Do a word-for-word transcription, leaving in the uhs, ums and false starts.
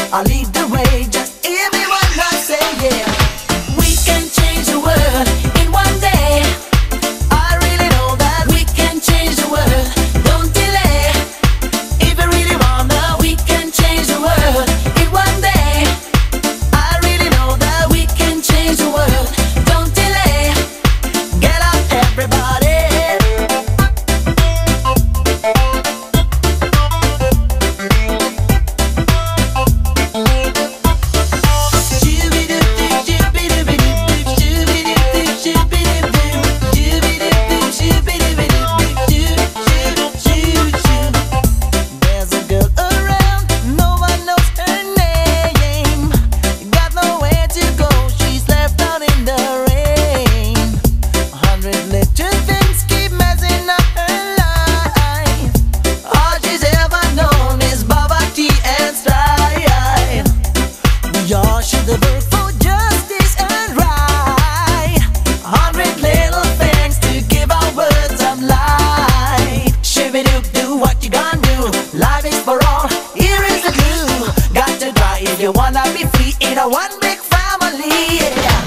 I'll lead the way. Just hear me when I say yeah. We can change the world in one day. I really know that we can change the world. Don't delay. If you really wanna, we can change the world in one day. I really know that we can change the world. Don't delay. Get up, everybody. If you wanna be free in a one big family, yeah.